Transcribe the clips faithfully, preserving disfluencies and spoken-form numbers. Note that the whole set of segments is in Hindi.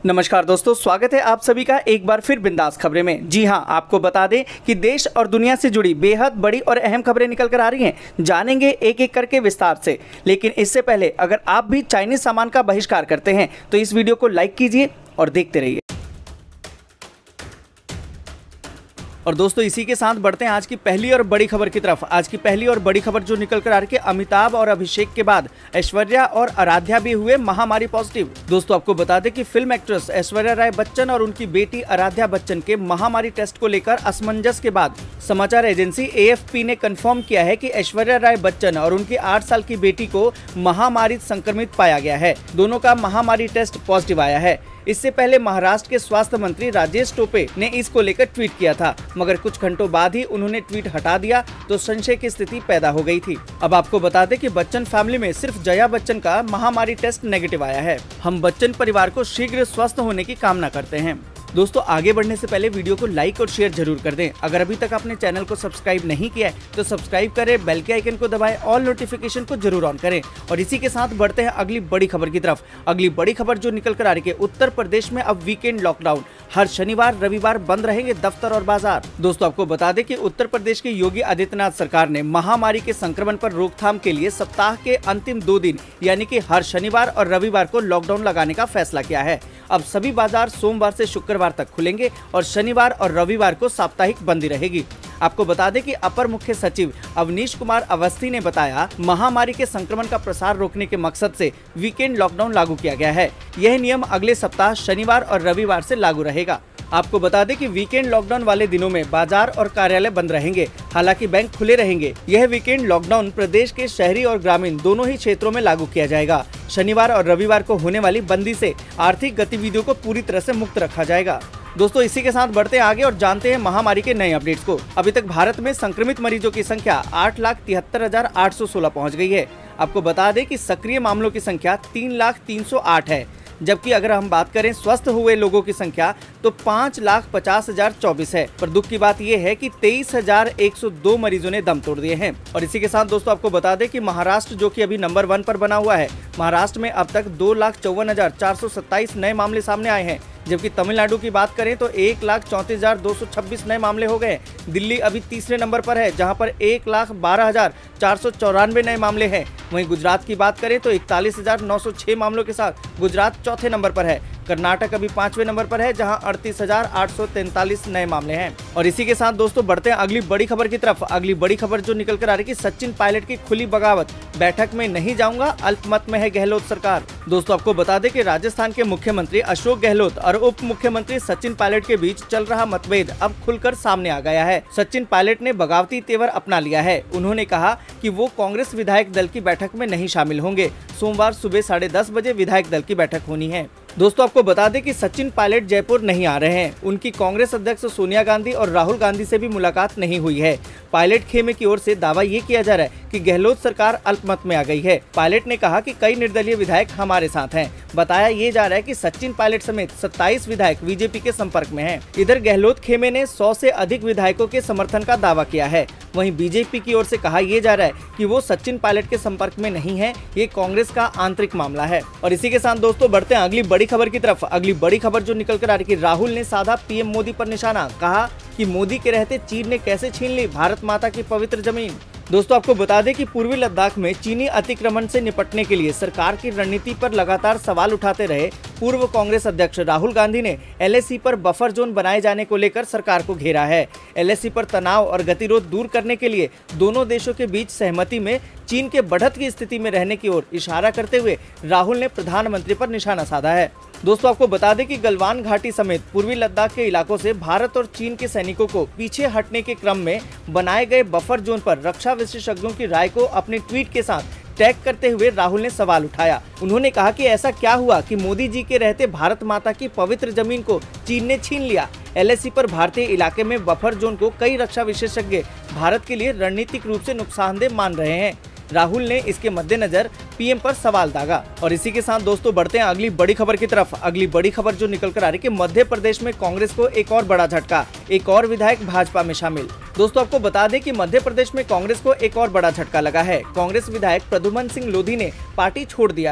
नमस्कार दोस्तों, स्वागत है आप सभी का एक बार फिर बिंदास खबरें में। जी हां, आपको बता दें कि देश और दुनिया से जुड़ी बेहद बड़ी और अहम खबरें निकल कर आ रही हैं। जानेंगे एक एक करके विस्तार से, लेकिन इससे पहले अगर आप भी चाइनीज सामान का बहिष्कार करते हैं तो इस वीडियो को लाइक कीजिए और देखते रहिए। और दोस्तों, इसी के साथ बढ़ते हैं आज की पहली और बड़ी खबर की तरफ। आज की पहली और बड़ी खबर जो निकल कर आ रही है, अमिताभ और अभिषेक के बाद ऐश्वर्या और आराध्या भी हुए महामारी पॉजिटिव। दोस्तों, आपको बता दें कि फिल्म एक्ट्रेस ऐश्वर्या राय बच्चन और उनकी बेटी आराध्या बच्चन के महामारी टेस्ट को लेकर असमंजस के बाद समाचार एजेंसी ए एफ पी ने कंफर्म किया है कि ऐश्वर्या राय बच्चन और उनकी आठ साल की बेटी को महामारी संक्रमित पाया गया है। दोनों का महामारी टेस्ट पॉजिटिव आया है। इससे पहले महाराष्ट्र के स्वास्थ्य मंत्री राजेश टोपे ने इसको लेकर ट्वीट किया था, मगर कुछ घंटों बाद ही उन्होंने ट्वीट हटा दिया तो संशय की स्थिति पैदा हो गई थी। अब आपको बता दें कि बच्चन फैमिली में सिर्फ जया बच्चन का महामारी टेस्ट नेगेटिव आया है। हम बच्चन परिवार को शीघ्र स्वस्थ होने की कामना करते हैं। दोस्तों, आगे बढ़ने से पहले वीडियो को लाइक और शेयर जरूर कर दें। अगर अभी तक आपने चैनल को सब्सक्राइब नहीं किया है तो सब्सक्राइब करें, बेल के आइकन को दबाएं, ऑल नोटिफिकेशन को जरूर ऑन करें। और इसी के साथ बढ़ते हैं अगली बड़ी खबर की तरफ। अगली बड़ी खबर जो निकल कर आ रही है, उत्तर प्रदेश में अब वीकेंड लॉकडाउन। हर शनिवार रविवार बंद रहेंगे दफ्तर और बाजार। दोस्तों, आपको बता दें कि उत्तर प्रदेश की योगी आदित्यनाथ सरकार ने महामारी के संक्रमण पर रोकथाम के लिए सप्ताह के अंतिम दो दिन यानी कि हर शनिवार और रविवार को लॉकडाउन लगाने का फैसला किया है। अब सभी बाजार सोमवार से शुक्रवार तक खुलेंगे और शनिवार और रविवार को साप्ताहिक बंदी रहेगी। आपको बता दें कि अपर मुख्य सचिव अवनीश कुमार अवस्थी ने बताया, महामारी के संक्रमण का प्रसार रोकने के मकसद से वीकेंड लॉकडाउन लागू किया गया है। यह नियम अगले सप्ताह शनिवार और रविवार से लागू रहेगा। आपको बता दें कि वीकेंड लॉकडाउन वाले दिनों में बाजार और कार्यालय बंद रहेंगे, हालांकि बैंक खुले रहेंगे। यह वीकेंड लॉकडाउन प्रदेश के शहरी और ग्रामीण दोनों ही क्षेत्रों में लागू किया जाएगा। शनिवार और रविवार को होने वाली बंदी से आर्थिक गतिविधियों को पूरी तरह से मुक्त रखा जाएगा। दोस्तों, इसी के साथ बढ़ते आगे और जानते हैं महामारी के नए अपडेट्स को। अभी तक भारत में संक्रमित मरीजों की संख्या आठ लाख तिहत्तर हजार आठ सौ सोलह पहुँच गई है। आपको बता दें कि सक्रिय मामलों की संख्या तीन लाख तीन सौ आठ है, जबकि अगर हम बात करें स्वस्थ हुए लोगों की संख्या तो पाँच लाख पचास हजार चौबीस है। पर दुख की बात यह है कि तेईस हजार एक सौ दो मरीजों ने दम तोड़ दिए हैं। और इसी के साथ दोस्तों, आपको बता दें कि महाराष्ट्र जो कि अभी नंबर वन पर बना हुआ है, महाराष्ट्र में अब तक दो लाख चौवन हजार चार सौ सत्ताईस नए मामले सामने आए हैं, जबकि तमिलनाडु की बात करें तो एक लाख चौंतीस हजार दो सौ छब्बीस नए मामले हो गए। दिल्ली अभी तीसरे नंबर पर है, जहां पर एक लाख बारह हजार चार सौ चौरानवे नए मामले हैं। वहीं गुजरात की बात करें तो इकतालीस हजार नौ सौ छह मामलों के साथ गुजरात चौथे नंबर पर है। कर्नाटक अभी पांचवें नंबर पर है, जहां अड़तीस हजार आठ सौ तैंतालीस नए मामले हैं। और इसी के साथ दोस्तों, बढ़ते हैं अगली बड़ी खबर की तरफ। अगली बड़ी खबर जो निकल कर आ रही है, सचिन पायलट की खुली बगावत, बैठक में नहीं जाऊंगा, अल्पमत में है गहलोत सरकार। दोस्तों, आपको बता दें कि राजस्थान के मुख्यमंत्री अशोक गहलोत और उप मुख्यमंत्री सचिन पायलट के बीच चल रहा मतभेद अब खुलकर सामने आ गया है। सचिन पायलट ने बगावती तेवर अपना लिया है। उन्होंने कहा कि वो कांग्रेस विधायक दल की बैठक में नहीं शामिल होंगे। सोमवार सुबह साढ़े दस बजे विधायक दल की बैठक होनी है। दोस्तों, आपको बता दें कि सचिन पायलट जयपुर नहीं आ रहे हैं। उनकी कांग्रेस अध्यक्ष सोनिया गांधी और राहुल गांधी से भी मुलाकात नहीं हुई है। पायलट खेमे की ओर से दावा ये किया जा रहा है कि गहलोत सरकार अल्पमत में आ गई है। पायलट ने कहा कि कई निर्दलीय विधायक हमारे साथ हैं। बताया ये जा रहा है कि सचिन पायलट समेत सत्ताईस विधायक बीजेपी के संपर्क में हैं। इधर गहलोत खेमे ने सौ से अधिक विधायकों के समर्थन का दावा किया है। वहीं बीजेपी की ओर से कहा यह जा रहा है कि वो सचिन पायलट के संपर्क में नहीं है, ये कांग्रेस का आंतरिक मामला है। और इसी के साथ दोस्तों, बढ़ते हैं अगली बड़ी खबर की तरफ। अगली बड़ी खबर जो निकल कर आ रही है, राहुल ने साधा पीएम मोदी पर निशाना, कहा कि मोदी के रहते चीन ने कैसे छीन ली भारत माता की पवित्र जमीन। दोस्तों, आपको बता दें कि पूर्वी लद्दाख में चीनी अतिक्रमण से निपटने के लिए सरकार की रणनीति पर लगातार सवाल उठाते रहे पूर्व कांग्रेस अध्यक्ष राहुल गांधी ने एल ए सी पर बफर जोन बनाए जाने को लेकर सरकार को घेरा है। एल ए सी पर तनाव और गतिरोध दूर करने के लिए दोनों देशों के बीच सहमति में चीन के बढ़त की स्थिति में रहने की ओर इशारा करते हुए राहुल ने प्रधानमंत्री पर निशाना साधा है। दोस्तों, आपको बता दें कि गलवान घाटी समेत पूर्वी लद्दाख के इलाकों से भारत और चीन के सैनिकों को पीछे हटने के क्रम में बनाए गए बफर जोन पर रक्षा विशेषज्ञों की राय को अपने ट्वीट के साथ टैग करते हुए राहुल ने सवाल उठाया। उन्होंने कहा कि ऐसा क्या हुआ कि मोदी जी के रहते भारत माता की पवित्र जमीन को चीन ने छीन लिया। एल ए सी पर भारतीय इलाके में बफर जोन को कई रक्षा विशेषज्ञ भारत के लिए रणनीतिक रूप से नुकसानदेह मान रहे हैं। राहुल ने इसके मद्देनजर पीएम पर सवाल दागा। और इसी के साथ दोस्तों बढ़ते हैं अगली बड़ी खबर की तरफ। अगली बड़ी खबर जो निकल कर आ रही है कि मध्य प्रदेश में कांग्रेस को एक और बड़ा झटका, एक और विधायक भाजपा में शामिल। दोस्तों आपको बता दें कि मध्य प्रदेश में कांग्रेस को एक और बड़ा झटका लगा है। कांग्रेस विधायक प्रद्युमन सिंह लोधी ने पार्टी छोड़ दिया है।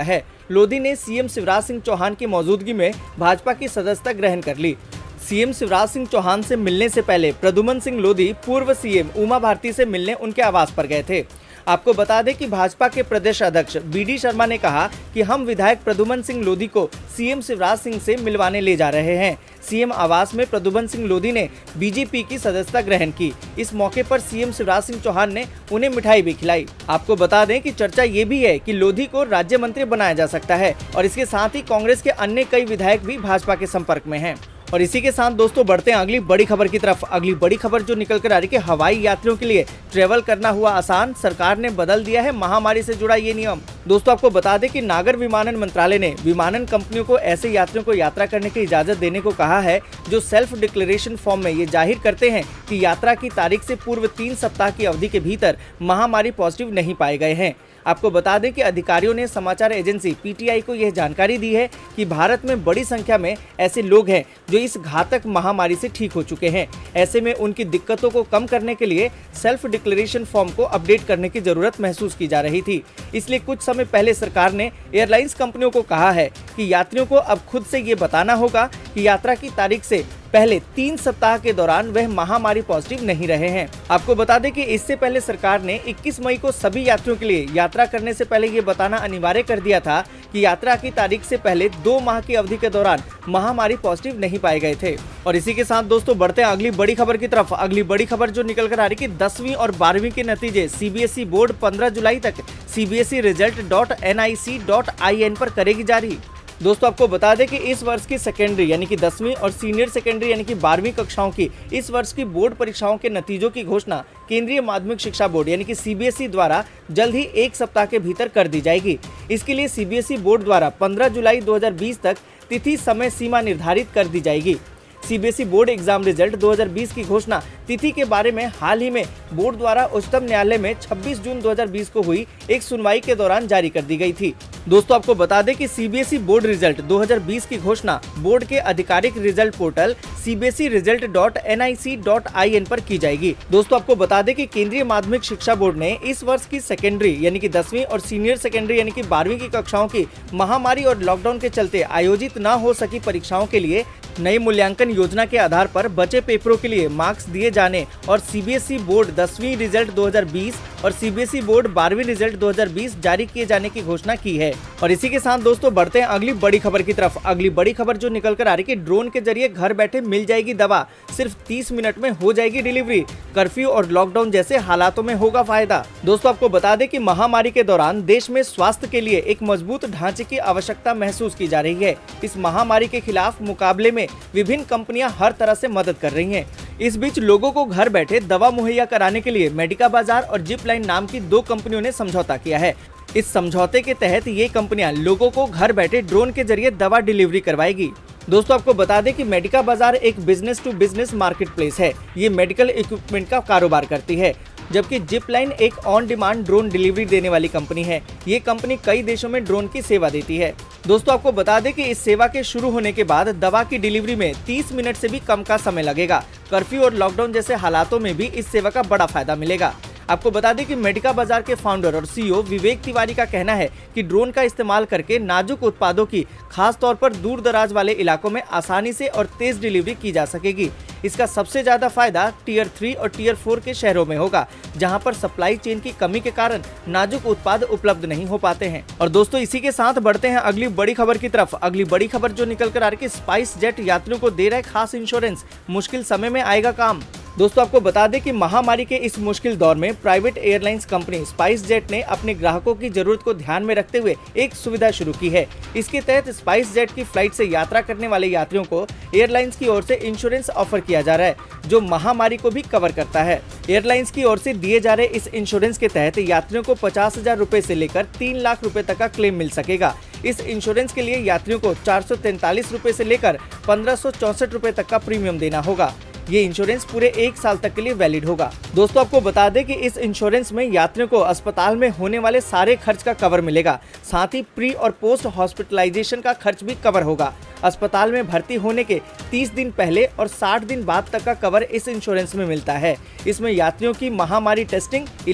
लोधी ने सीएम शिवराज सिंह चौहान की मौजूदगी में भाजपा की सदस्यता ग्रहण कर ली। सीएम शिवराज सिंह चौहान से मिलने से पहले प्रद्युम्न सिंह लोधी पूर्व सीएम उमा भारती से मिलने उनके आवास पर गए थे। आपको बता दें कि भाजपा के प्रदेश अध्यक्ष बी डी शर्मा ने कहा कि हम विधायक प्रद्युम्न सिंह लोधी को सीएम शिवराज सिंह से मिलवाने ले जा रहे हैं। सीएम आवास में प्रद्युम्न सिंह लोधी ने बीजेपी की सदस्यता ग्रहण की। इस मौके पर सीएम शिवराज सिंह चौहान ने उन्हें मिठाई भी खिलाई। आपको बता दें कि चर्चा ये भी है कि लोधी को राज्य मंत्री बनाया जा सकता है और इसके साथ ही कांग्रेस के अन्य कई विधायक भी भाजपा के संपर्क में हैं। और इसी के साथ दोस्तों बढ़ते हैं अगली बड़ी खबर की तरफ। अगली बड़ी खबर जो निकल कर आ रही है कि हवाई यात्रियों के लिए ट्रेवल करना हुआ आसान, सरकार ने बदल दिया है महामारी से जुड़ा ये नियम। दोस्तों आपको बता दें कि नागर विमानन मंत्रालय ने विमानन कंपनियों को ऐसे यात्रियों को यात्रा करने की इजाजत देने को कहा है जो सेल्फ डिक्लेरेशन फॉर्म में ये जाहिर करते हैं कि यात्रा की तारीख से पूर्व तीन सप्ताह की अवधि के भीतर महामारी पॉजिटिव नहीं पाए गए हैं। आपको बता दें कि अधिकारियों ने समाचार एजेंसी पीटीआई को यह जानकारी दी है कि भारत में बड़ी संख्या में ऐसे लोग हैं जो इस घातक महामारी से ठीक हो चुके हैं। ऐसे में उनकी दिक्कतों को कम करने के लिए सेल्फ डिक्लेरेशन फॉर्म को अपडेट करने की जरूरत महसूस की जा रही थी। इसलिए कुछ समय पहले सरकार ने एयरलाइंस कंपनियों को कहा है कि यात्रियों को अब खुद से ये बताना होगा कि यात्रा की तारीख से पहले तीन सप्ताह के दौरान वह महामारी पॉजिटिव नहीं रहे हैं। आपको बता दें कि इससे पहले सरकार ने इक्कीस मई को सभी यात्रियों के लिए यात्रा करने से पहले ये बताना अनिवार्य कर दिया था कि यात्रा की तारीख से पहले दो माह की अवधि के दौरान महामारी पॉजिटिव नहीं पाए गए थे। और इसी के साथ दोस्तों बढ़ते हैं अगली बड़ी खबर की तरफ। अगली बड़ी खबर जो निकल कर आ रही है कि दसवीं और बारहवीं के नतीजे सीबीएसई बोर्ड पंद्रह जुलाई तक CBSE result dot N I C dot I N पर करेगी जारी। दोस्तों आपको बता दें कि इस वर्ष की सेकेंडरी यानी कि दसवीं और सीनियर सेकेंडरी यानी कि बारहवीं कक्षाओं की इस वर्ष की बोर्ड परीक्षाओं के नतीजों की घोषणा केंद्रीय माध्यमिक शिक्षा बोर्ड यानी कि सीबीएसई द्वारा जल्द ही एक सप्ताह के भीतर कर दी जाएगी। इसके लिए सीबीएसई बोर्ड द्वारा पंद्रह जुलाई दो हज़ार बीस तक तिथि समय सीमा निर्धारित कर दी जाएगी। सीबीएसई बोर्ड एग्जाम रिजल्ट दो हज़ार बीस की घोषणा तिथि के बारे में हाल ही में बोर्ड द्वारा उच्चतम न्यायालय में छब्बीस जून दो हज़ार बीस को हुई एक सुनवाई के दौरान जारी कर दी गई थी। दोस्तों आपको बता दें कि सीबीएसई बोर्ड रिजल्ट दो हज़ार बीस की घोषणा बोर्ड के आधिकारिक result portal C B S E result dot N I C dot I N पर की जाएगी। दोस्तों आपको बता दें कि केंद्रीय माध्यमिक शिक्षा बोर्ड ने इस वर्ष की सेकेंडरी यानी कि दसवीं और सीनियर सेकेंडरी यानी कि बारहवीं की कक्षाओं की महामारी और लॉकडाउन के चलते आयोजित न हो सकी परीक्षाओं के लिए नई मूल्यांकन योजना के आधार पर बचे पेपरों के लिए मार्क्स दिए जाने और सीबीएसई बोर्ड दसवीं रिजल्ट दो हज़ार बीस और सीबीएसई बोर्ड बारहवीं रिजल्ट दो हज़ार बीस जारी किए जाने की घोषणा की है। और इसी के साथ दोस्तों बढ़ते हैं अगली बड़ी खबर की तरफ। अगली बड़ी खबर जो निकल कर आ रही है कि ड्रोन के जरिए घर बैठे मिल जाएगी दवा, सिर्फ तीस मिनट में हो जाएगी डिलीवरी, कर्फ्यू और लॉकडाउन जैसे हालातों में होगा फायदा। दोस्तों आपको बता दें कि महामारी के दौरान देश में स्वास्थ्य के लिए एक मजबूत ढांचे की आवश्यकता महसूस की जा रही है। इस महामारी के खिलाफ मुकाबले में विभिन्न कंपनियां हर तरह से मदद कर रही हैं। इस बीच लोगों को घर बैठे दवा मुहैया कराने के लिए मेडिका बाजार और जिप लाइन नाम की दो कंपनियों ने समझौता किया है। इस समझौते के तहत ये कंपनियां लोगों को घर बैठे ड्रोन के जरिए दवा डिलीवरी करवाएगी। दोस्तों आपको बता दें कि मेडिका बाजार एक business to business market place है। ये मेडिकल इक्विपमेंट का कारोबार करती है, जबकि जिप लाइन एक ऑन डिमांड ड्रोन डिलीवरी देने वाली कंपनी है। ये कंपनी कई देशों में ड्रोन की सेवा देती है। दोस्तों आपको बता दें कि इस सेवा के शुरू होने के बाद दवा की डिलीवरी में तीस मिनट से भी कम का समय लगेगा। कर्फ्यू और लॉकडाउन जैसे हालातों में भी इस सेवा का बड़ा फायदा मिलेगा। आपको बता दें कि मेडिका बाजार के फाउंडर और सीईओ विवेक तिवारी का कहना है कि ड्रोन का इस्तेमाल करके नाजुक उत्पादों की खास तौर पर दूर दराज वाले इलाकों में आसानी से और तेज डिलीवरी की जा सकेगी। इसका सबसे ज्यादा फायदा टीयर थ्री और टीयर फोर के शहरों में होगा, जहां पर सप्लाई चेन की कमी के कारण नाजुक उत्पाद उपलब्ध नहीं हो पाते हैं। और दोस्तों इसी के साथ बढ़ते हैं अगली बड़ी खबर की तरफ। अगली बड़ी खबर जो निकल कर आ रही है कि स्पाइस जेट यात्रियों को दे रहा है खास इंश्योरेंस, मुश्किल समय में आएगा काम। दोस्तों आपको बता दें कि महामारी के इस मुश्किल दौर में private airlines company SpiceJet ने अपने ग्राहकों की जरूरत को ध्यान में रखते हुए एक सुविधा शुरू की है। इसके तहत स्पाइस जेट की फ्लाइट से यात्रा करने वाले यात्रियों को एयरलाइंस की ओर से इंश्योरेंस ऑफर किया जा रहा है, जो महामारी को भी कवर करता है। एयरलाइंस की ओर से दिए जा रहे इस इंश्योरेंस के तहत यात्रियों को पचास हजार रूपए से लेकर तीन लाख रुपए तक का क्लेम मिल सकेगा। इस इंश्योरेंस के लिए यात्रियों को चार सौ तैंतालीस रूपए से लेकर पंद्रह सौ चौसठ रूपए तक का प्रीमियम देना होगा। ये इंश्योरेंस पूरे एक साल तक के लिए वैलिड होगा। दोस्तों आपको बता दें कि इस इंश्योरेंस में यात्रियों को अस्पताल में होने वाले सारे खर्च का कवर मिलेगा, साथ ही प्री और पोस्ट हॉस्पिटलाइजेशन का खर्च भी कवर होगा। अस्पताल में भर्ती होने के तीस दिन पहले और साठ दिन बाद तक का कवर इस इंश्योरेंस में मिलता है। इसमें यात्रियों की महामारी टेस्टिंग, इलाज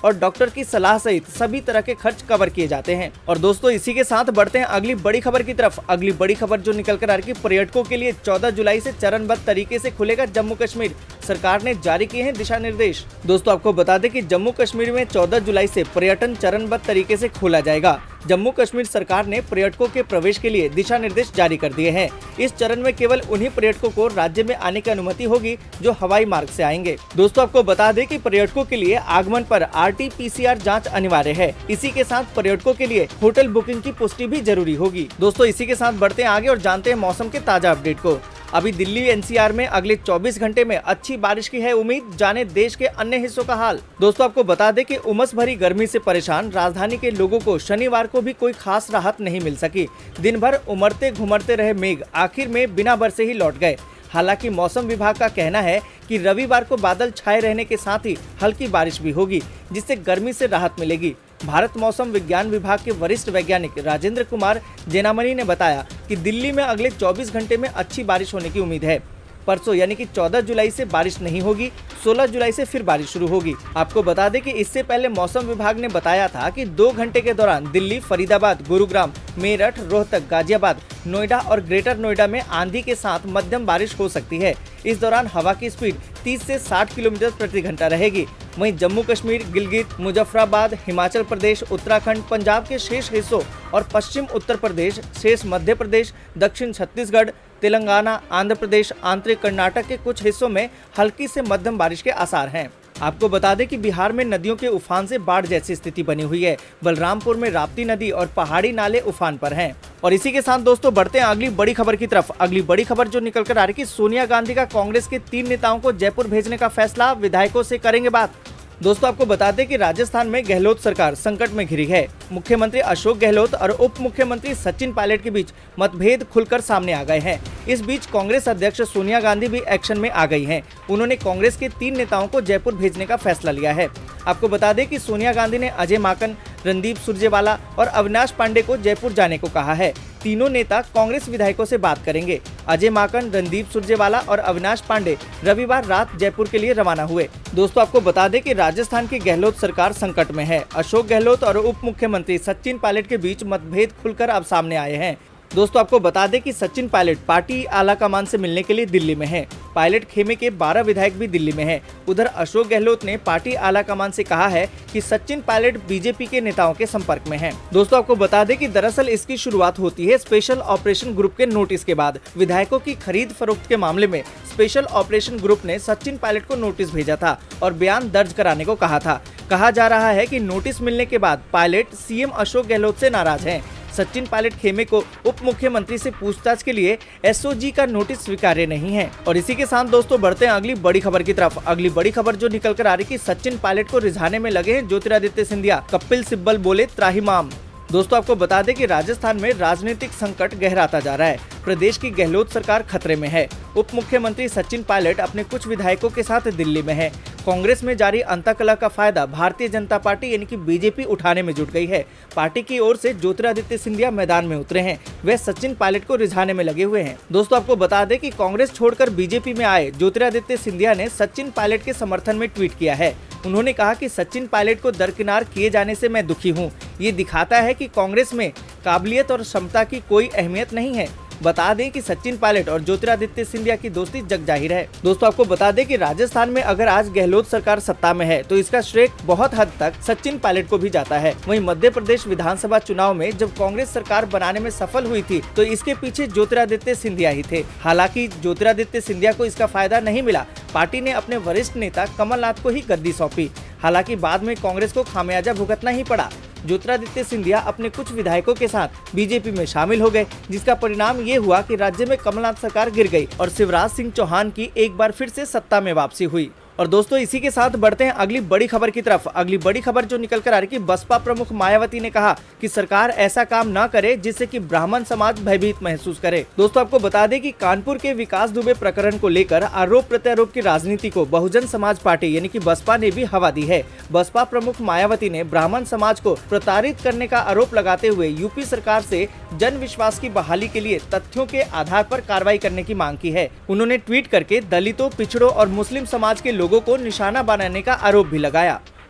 और डॉक्टर की सलाह सहित सभी तरह के खर्च कवर किए जाते हैं। और दोस्तों इसी के साथ बढ़ते हैं अगली बड़ी खबर की तरफ। अगली बड़ी खबर जो निकल कर आ रही है, पर्यटकों के लिए चौदह जुलाई से चरणबद्ध तरीके से खुलेगा जम्मू कश्मीर। सरकार ने जारी किए हैं दिशा निर्देश। दोस्तों आपको बता दें कि जम्मू कश्मीर में चौदह जुलाई से पर्यटन चरणबद्ध तरीके से खोला जाएगा। जम्मू कश्मीर सरकार ने पर्यटकों के प्रवेश के लिए दिशा निर्देश जारी कर दिए हैं। इस चरण में केवल उन्हीं पर्यटकों को राज्य में आने की अनुमति होगी जो हवाई मार्ग से आएंगे। दोस्तों आपको बता दें कि पर्यटकों के लिए आगमन पर R T P C R जांच अनिवार्य है। इसी के साथ पर्यटकों के लिए होटल बुकिंग की पुष्टि भी जरूरी होगी। दोस्तों इसी के साथ बढ़ते हैं आगे और जानते हैं मौसम के ताजा अपडेट को। अभी दिल्ली एन सी आर में अगले चौबीस घंटे में अच्छी बारिश की है उम्मीद, जाने देश के अन्य हिस्सों का हाल। दोस्तों आपको बता दें कि उमस भरी गर्मी से परेशान राजधानी के लोगों को शनिवार को भी कोई खास राहत नहीं मिल सकी। दिन भर उमड़ते घुमड़ते रहे मेघ आखिर में बिना बरसे ही लौट गए। हालांकि मौसम विभाग का कहना है कि रविवार को बादल छाए रहने के साथ ही हल्की बारिश भी होगी, जिससे गर्मी से राहत मिलेगी। भारत मौसम विज्ञान विभाग के वरिष्ठ वैज्ञानिक राजेंद्र कुमार जेनामनी ने बताया कि दिल्ली में अगले चौबीस घंटे में अच्छी बारिश होने की उम्मीद है। परसों यानी कि चौदह जुलाई से बारिश नहीं होगी, सोलह जुलाई से फिर बारिश शुरू होगी। आपको बता दें कि इससे पहले मौसम विभाग ने बताया था कि दो घंटे के दौरान दिल्ली, फरीदाबाद, गुरुग्राम, मेरठ, रोहतक, गाजियाबाद, नोएडा और ग्रेटर नोएडा में आंधी के साथ मध्यम बारिश हो सकती है। इस दौरान हवा की स्पीड तीस से साठ किलोमीटर प्रति घंटा रहेगी। वहीं जम्मू कश्मीर, गिलगित, मुजफ्फराबाद, हिमाचल प्रदेश, उत्तराखंड, पंजाब के शेष हिस्सों और पश्चिम उत्तर प्रदेश, शेष मध्य प्रदेश, दक्षिण छत्तीसगढ़, तेलंगाना, आंध्र प्रदेश, आंतरिक कर्नाटक के कुछ हिस्सों में हल्की से मध्यम बारिश के आसार हैं। आपको बता दें कि बिहार में नदियों के उफान से बाढ़ जैसी स्थिति बनी हुई है। बलरामपुर में राप्ती नदी और पहाड़ी नाले उफान पर हैं। और इसी के साथ दोस्तों बढ़ते हैं अगली बड़ी खबर की तरफ। अगली बड़ी खबर जो निकल कर आ रही है, सोनिया गांधी का कांग्रेस के तीन नेताओं को जयपुर भेजने का फैसला, विधायकों से करेंगे बात। दोस्तों आपको बता दें कि राजस्थान में गहलोत सरकार संकट में घिरी है। मुख्यमंत्री अशोक गहलोत और उप मुख्यमंत्री सचिन पायलट के बीच मतभेद खुलकर सामने आ गए हैं। इस बीच कांग्रेस अध्यक्ष सोनिया गांधी भी एक्शन में आ गई हैं। उन्होंने कांग्रेस के तीन नेताओं को जयपुर भेजने का फैसला लिया है। आपको बता दें कि सोनिया गांधी ने अजय माकन, रणदीप सुरजेवाला और अविनाश पांडे को जयपुर जाने को कहा है। तीनों नेता कांग्रेस विधायकों से बात करेंगे। अजय माकन, रणदीप सुरजेवाला और अविनाश पांडे रविवार रात जयपुर के लिए रवाना हुए। दोस्तों आपको बता दें कि राजस्थान की गहलोत सरकार संकट में है। अशोक गहलोत और उप मुख्यमंत्री सचिन पायलट के बीच मतभेद खुलकर अब सामने आए हैं। दोस्तों आपको बता दें कि सचिन पायलट पार्टी आला कमान से मिलने के लिए दिल्ली में हैं। पायलट खेमे के बारह विधायक भी दिल्ली में हैं। उधर अशोक गहलोत ने पार्टी आला कमान से कहा है कि सचिन पायलट बीजेपी के नेताओं के संपर्क में हैं। दोस्तों आपको बता दें कि दरअसल इसकी शुरुआत होती है स्पेशल ऑपरेशन ग्रुप के नोटिस के बाद। विधायकों की खरीद फरोख्त के मामले में स्पेशल ऑपरेशन ग्रुप ने सचिन पायलट को नोटिस भेजा था और बयान दर्ज कराने को कहा था। कहा जा रहा है कि नोटिस मिलने के बाद पायलट सीएम अशोक गहलोत से नाराज हैं। सचिन पायलट खेमे को उप मुख्यमंत्री से पूछताछ के लिए एस ओ जी का नोटिस स्वीकार्य नहीं है। और इसी के साथ दोस्तों बढ़ते हैं अगली बड़ी खबर की तरफ। अगली बड़ी खबर जो निकल कर आ रही है कि सचिन पायलट को रिझाने में लगे हैं ज्योतिरादित्य सिंधिया, कपिल सिब्बल बोले त्राहिमाम। दोस्तों आपको बता दें कि राजस्थान में राजनीतिक संकट गहराता जा रहा है। प्रदेश की गहलोत सरकार खतरे में है। उप मुख्यमंत्री सचिन पायलट अपने कुछ विधायकों के साथ दिल्ली में है। कांग्रेस में जारी अंतकलह का फायदा भारतीय जनता पार्टी यानी कि बीजेपी उठाने में जुट गई है। पार्टी की ओर से ज्योतिरादित्य सिंधिया मैदान में उतरे हैं। वे सचिन पायलट को रिझाने में लगे हुए हैं। दोस्तों आपको बता दें कि कांग्रेस छोड़कर बीजेपी में आए ज्योतिरादित्य सिंधिया ने सचिन पायलट के समर्थन में ट्वीट किया है। उन्होंने कहा कि सचिन पायलट को दरकिनार किए जाने से मैं दुखी हूं। ये दिखाता है कि कांग्रेस में काबिलियत और क्षमता की कोई अहमियत नहीं है। बता दें कि सचिन पायलट और ज्योतिरादित्य सिंधिया की दोस्ती जग जाहिर है। दोस्तों आपको बता दें कि राजस्थान में अगर आज गहलोत सरकार सत्ता में है तो इसका श्रेय बहुत हद तक सचिन पायलट को भी जाता है। वहीं मध्य प्रदेश विधानसभा चुनाव में जब कांग्रेस सरकार बनाने में सफल हुई थी तो इसके पीछे ज्योतिरादित्य सिंधिया ही थे। हालांकि ज्योतिरादित्य सिंधिया को इसका फायदा नहीं मिला। पार्टी ने अपने वरिष्ठ नेता कमलनाथ को ही गद्दी सौंपी। हालांकि बाद में कांग्रेस को खामियाजा भुगतना ही पड़ा। ज्योतिरादित्य सिंधिया अपने कुछ विधायकों के साथ बीजेपी में शामिल हो गए, जिसका परिणाम ये हुआ कि राज्य में कमलनाथ सरकार गिर गई और शिवराज सिंह चौहान की एक बार फिर से सत्ता में वापसी हुई। और दोस्तों इसी के साथ बढ़ते हैं अगली बड़ी खबर की तरफ। अगली बड़ी खबर जो निकल कर आ रही है, बसपा प्रमुख मायावती ने कहा कि सरकार ऐसा काम न करे जिससे कि ब्राह्मण समाज भयभीत महसूस करे। दोस्तों आपको बता दें कि कानपुर के विकास दुबे प्रकरण को लेकर आरोप प्रत्यारोप की राजनीति को बहुजन समाज पार्टी यानी कि बसपा ने भी हवा दी है। बसपा प्रमुख मायावती ने ब्राह्मण समाज को प्रताड़ित करने का आरोप लगाते हुए यूपी सरकार से जन विश्वास की बहाली के लिए तथ्यों के आधार पर कार्रवाई करने की मांग की है। उन्होंने ट्वीट करके दलितों, पिछड़ों और मुस्लिम समाज के लोगों को निशाना बनाने का आरोप भी लगाया।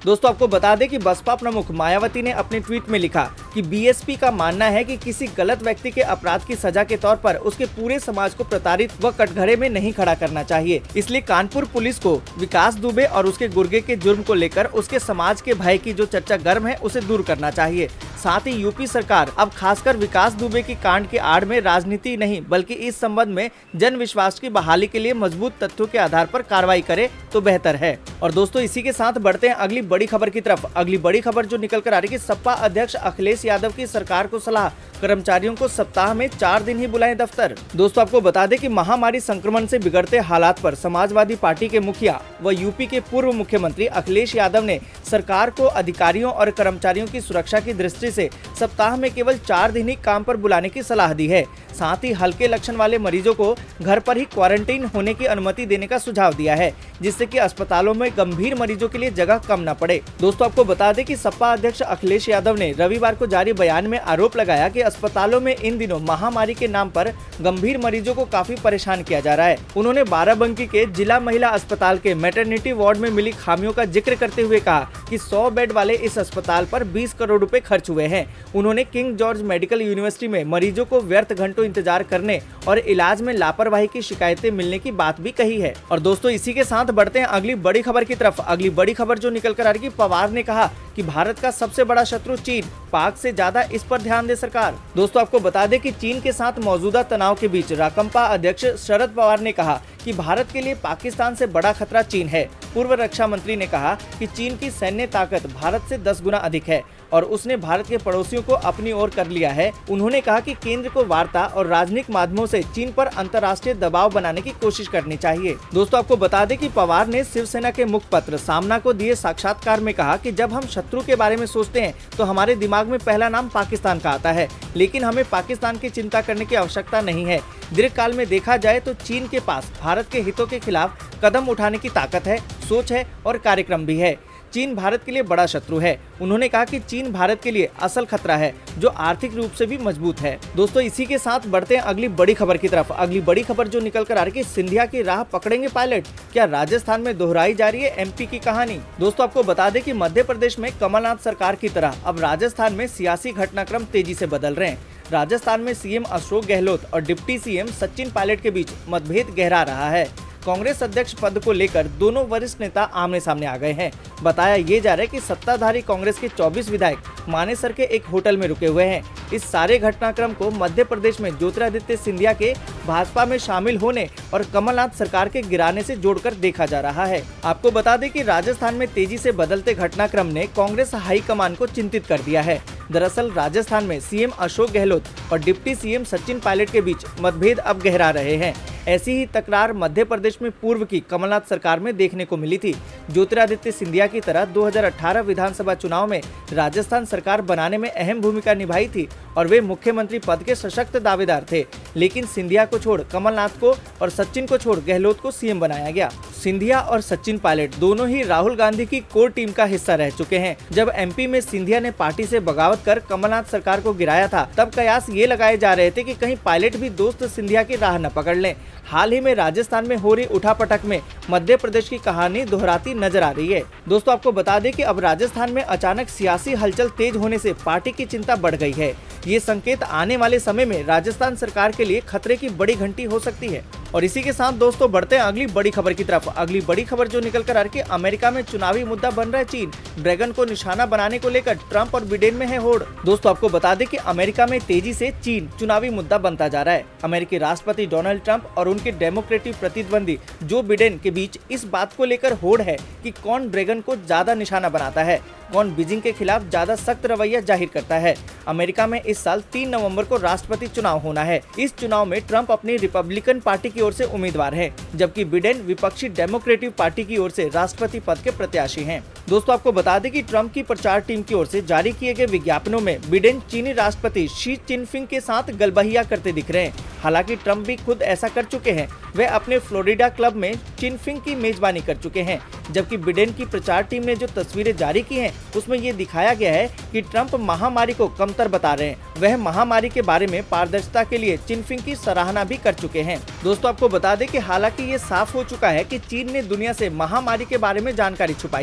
दोस्तों आपको बता दें कि बसपा प्रमुख मायावती ने अपने ट्वीट में लिखा कि बीएसपी का मानना है कि किसी गलत व्यक्ति के अपराध की सजा के तौर पर उसके पूरे समाज को प्रताड़ित व कटघरे में नहीं खड़ा करना चाहिए। इसलिए कानपुर पुलिस को विकास दुबे और उसके गुर्गे के जुर्म को लेकर उसके समाज के भय की जो चर्चा गर्म है उसे दूर करना चाहिए। साथ ही यूपी सरकार अब खासकर विकास दुबे की कांड के आड़ में राजनीति नहीं बल्कि इस संबंध में जन विश्वास की बहाली के लिए मजबूत तथ्यों के आधार पर कार्रवाई करे तो बेहतर है। और दोस्तों इसी के साथ बढ़ते हैं अगली बड़ी खबर की तरफ। अगली बड़ी खबर जो निकल कर आ रही है, सपा अध्यक्ष अखिलेश यादव की सरकार को सलाह, कर्मचारियों को सप्ताह में चार दिन ही बुलाएं दफ्तर। दोस्तों आपको बता दें कि महामारी संक्रमण से बिगड़ते हालात पर समाजवादी पार्टी के मुखिया व यूपी के पूर्व मुख्यमंत्री अखिलेश यादव ने सरकार को अधिकारियों और कर्मचारियों की सुरक्षा की दृष्टि से सप्ताह में केवल चार दिन ही काम पर बुलाने की सलाह दी है। साथ ही हल्के लक्षण वाले मरीजों को घर पर ही क्वारंटीन होने की अनुमति देने का सुझाव दिया है, जिससे कि अस्पतालों में गंभीर मरीजों के लिए जगह कम न पड़े। दोस्तों आपको बता दें कि सपा अध्यक्ष अखिलेश यादव ने रविवार को जारी बयान में आरोप लगाया कि अस्पतालों में इन दिनों महामारी के नाम पर गंभीर मरीजों को काफी परेशान किया जा रहा है। उन्होंने बाराबंकी के जिला महिला अस्पताल के मैटरनिटी वार्ड में मिली खामियों का जिक्र करते हुए कहा कि सौ बेड वाले इस अस्पताल पर बीस करोड़ रुपए खर्च हुए हैं। उन्होंने किंग जॉर्ज मेडिकल यूनिवर्सिटी में मरीजों को व्यर्थ घंटों इंतजार करने और इलाज में लापरवाही की शिकायतें मिलने की बात भी कही है। और दोस्तों इसी के साथ बढ़ते हैं अगली बड़ी खबर की तरफ। अगली बड़ी खबर जो निकल कर आ रही है, पवार ने कहा कि भारत का सबसे बड़ा शत्रु चीन, पाक से ज्यादा इस पर ध्यान दे सरकार। दोस्तों आपको बता दें कि चीन के साथ मौजूदा तनाव के बीच राकंपा अध्यक्ष शरद पवार ने कहा कि भारत के लिए पाकिस्तान से बड़ा खतरा चीन है। पूर्व रक्षा मंत्री ने कहा कि चीन की सैन्य ताकत भारत से दस गुना अधिक है और उसने भारत के पड़ोसियों को अपनी ओर कर लिया है। उन्होंने कहा कि केंद्र को वार्ता और राजनीतिक माध्यमों से चीन पर अंतर्राष्ट्रीय दबाव बनाने की कोशिश करनी चाहिए। दोस्तों आपको बता दें कि पवार ने शिवसेना के मुखपत्र सामना को दिए साक्षात्कार में कहा कि जब हम शत्रु के बारे में सोचते हैं तो हमारे दिमाग में पहला नाम पाकिस्तान का आता है, लेकिन हमें पाकिस्तान की चिंता करने की आवश्यकता नहीं है। दीर्घकाल में देखा जाए तो चीन के पास भारत के हितों के खिलाफ कदम उठाने की ताकत है, सोच है और कार्यक्रम भी है। चीन भारत के लिए बड़ा शत्रु है। उन्होंने कहा कि चीन भारत के लिए असल खतरा है जो आर्थिक रूप से भी मजबूत है। दोस्तों इसी के साथ बढ़ते हैं अगली बड़ी खबर की तरफ। अगली बड़ी खबर जो निकल कर आ रही है, सिंधिया की राह पकड़ेंगे पायलट, क्या राजस्थान में दोहराई जा रही है एमपी की कहानी। दोस्तों आपको बता दें कि मध्य प्रदेश में कमलनाथ सरकार की तरह अब राजस्थान में सियासी घटनाक्रम तेजी से बदल रहे हैं। राजस्थान में सीएम अशोक गहलोत और डिप्टी सीएम सचिन पायलट के बीच मतभेद गहरा रहा है। कांग्रेस अध्यक्ष पद को लेकर दोनों वरिष्ठ नेता आमने सामने आ गए हैं। बताया ये जा रहा है कि सत्ताधारी कांग्रेस के चौबीस विधायक मानेसर के एक होटल में रुके हुए हैं। इस सारे घटनाक्रम को मध्य प्रदेश में ज्योतिरादित्य सिंधिया के भाजपा में शामिल होने और कमलनाथ सरकार के गिराने से जोड़कर देखा जा रहा है। आपको बता दें कि राजस्थान में तेजी से बदलते घटनाक्रम ने कांग्रेस हाईकमान को चिंतित कर दिया है। दरअसल राजस्थान में सीएम अशोक गहलोत और डिप्टी सीएम सचिन पायलट के बीच मतभेद अब गहरा रहे हैं। ऐसी ही तकरार मध्य प्रदेश में पूर्व की कमलनाथ सरकार में देखने को मिली थी। ज्योतिरादित्य सिंधिया की तरह दो हज़ार अठारह विधानसभा चुनाव में राजस्थान सरकार बनाने में अहम भूमिका निभाई थी और वे मुख्यमंत्री पद के सशक्त दावेदार थे, लेकिन सिंधिया को छोड़ कमलनाथ को और सचिन को छोड़ गहलोत को सीएम बनाया गया। सिंधिया और सचिन पायलट दोनों ही राहुल गांधी की कोर टीम का हिस्सा रह चुके हैं। जब एमपी में सिंधिया ने पार्टी से बगावत कर कमलनाथ सरकार को गिराया था, तब कयास ये लगाए जा रहे थे कि कहीं पायलट भी दोस्त सिंधिया की राह न पकड़ लें। हाल ही में राजस्थान में हो रही उठापटक में मध्य प्रदेश की कहानी दोहराती नजर आ रही है। दोस्तों आपको बता दें कि अब राजस्थान में अचानक सियासी हलचल तेज होने से पार्टी की चिंता बढ़ गई है। ये संकेत आने वाले समय में राजस्थान सरकार के लिए खतरे की बड़ी घंटी हो सकती है। और इसी के साथ दोस्तों बढ़ते हैं अगली बड़ी खबर की तरफ। अगली बड़ी खबर जो निकल कर आ रही है, अमेरिका में चुनावी मुद्दा बन रहा है चीन। ड्रैगन को निशाना बनाने को लेकर ट्रंप और बिडेन में है होड़। दोस्तों आपको बता दें कि अमेरिका में तेजी से चीन चुनावी मुद्दा बनता जा रहा है। अमेरिकी राष्ट्रपति डोनाल्ड ट्रंप और उनके डेमोक्रेटिक प्रतिद्वंदी जो बिडेन के बीच इस बात को लेकर होड़ है कि कौन ड्रैगन को ज्यादा निशाना बनाता है, कौन बीजिंग के खिलाफ ज्यादा सख्त रवैया जाहिर करता है। अमेरिका में इस साल तीन नवंबर को राष्ट्रपति चुनाव होना है। इस चुनाव में ट्रंप अपनी रिपब्लिकन पार्टी की ओर से उम्मीदवार हैं, जबकि बिडेन विपक्षी डेमोक्रेटिक पार्टी की ओर से राष्ट्रपति पद के प्रत्याशी हैं। दोस्तों आपको बता दें कि ट्रंप की प्रचार टीम की ओर से जारी किए गए विज्ञापनों में बिडेन चीनी राष्ट्रपति शी चिनफिंग के साथ गलबहिया करते दिख रहे हैं। हालांकि ट्रंप भी खुद ऐसा कर चुके हैं। वे अपने फ्लोरिडा क्लब में चिनफिंग की मेजबानी कर चुके हैं, जबकि बिडेन की प्रचार टीम ने जो तस्वीरें जारी की हैं, उसमें ये दिखाया गया है कि ट्रंप महामारी को कमतर बता रहे हैं। वह महामारी के बारे में पारदर्शिता के लिए चिनफिंग की सराहना भी कर चुके हैं। दोस्तों आपको बता दें कि हालांकि ये साफ हो चुका है कि चीन ने दुनिया से महामारी के बारे में जानकारी छुपाई थी।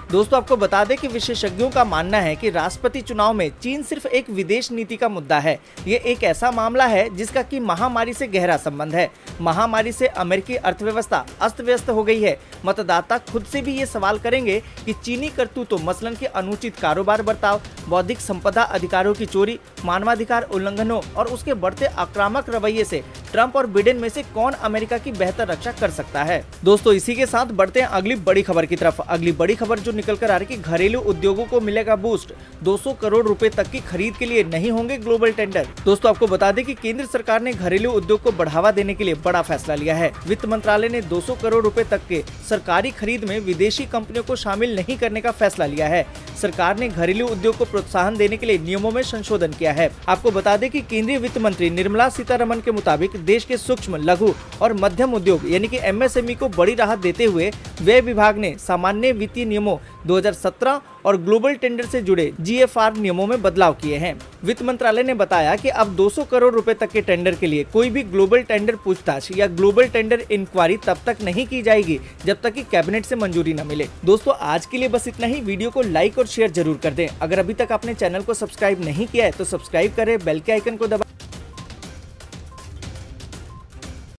दोस्तों आपको बता दें कि विशेषज्ञों का मानना है कि राष्ट्रपति चुनाव में चीन सिर्फ एक विदेश नीति का मुद्दा है। ये एक ऐसा मामला है जिसका कि महामारी से गहरा संबंध है। महामारी से अमेरिकी अर्थव्यवस्था अस्त व्यस्त हो गई है। मतदाता खुद से भी ये सवाल करेंगे कि चीनी करतूतों मसलन के अनुचित कारोबार बर्ताव, बौद्धिक संपदा अधिकारों की चोरी, मानवाधिकार उल्लंघनों और उसके बढ़ते आक्रामक रवैये से ट्रंप और बिडेन में से कौन अमेरिका की बेहतर रक्षा कर सकता है। दोस्तों इसी के साथ बढ़ते हैं अगली बड़ी खबर की तरफ। अगली बड़ी खबर जो निकल कर आ रही है कि घरेलू उद्योगों को मिलेगा बूस्ट, दो सौ करोड़ रुपए तक की खरीद के लिए नहीं होंगे ग्लोबल टेंडर। दोस्तों आपको बता दें कि केंद्र सरकार ने घरेलू उद्योग को बढ़ावा देने के लिए बड़ा फैसला लिया है। वित्त मंत्रालय ने दो सौ करोड़ रुपए तक के सरकारी खरीद में विदेशी कंपनियों को शामिल नहीं करने का फैसला लिया है। सरकार ने घरेलू उद्योग को प्रोत्साहन देने के लिए नियमों में संशोधन किया है। आपको बता दें कि केंद्रीय वित्त मंत्री निर्मला सीतारमण के मुताबिक देश के सूक्ष्म, लघु और मध्यम उद्योग यानी कि एम एस एम ई को बड़ी राहत देते हुए व्यय विभाग ने सामान्य वित्तीय नियमों दो हज़ार सत्रह और ग्लोबल टेंडर से जुड़े जी एफ आर नियमों में बदलाव किए हैं। वित्त मंत्रालय ने बताया कि अब दो सौ करोड़ रुपए तक के टेंडर के लिए कोई भी ग्लोबल टेंडर पूछताछ या ग्लोबल टेंडर इंक्वायरी तब तक नहीं की जाएगी जब तक कि कैबिनेट से मंजूरी न मिले। दोस्तों आज के लिए बस इतना ही। वीडियो को लाइक और शेयर जरूर कर दें। अगर अभी तक आपने चैनल को सब्सक्राइब नहीं किया है तो सब्सक्राइब करें, बेल के आइकन को दबाएं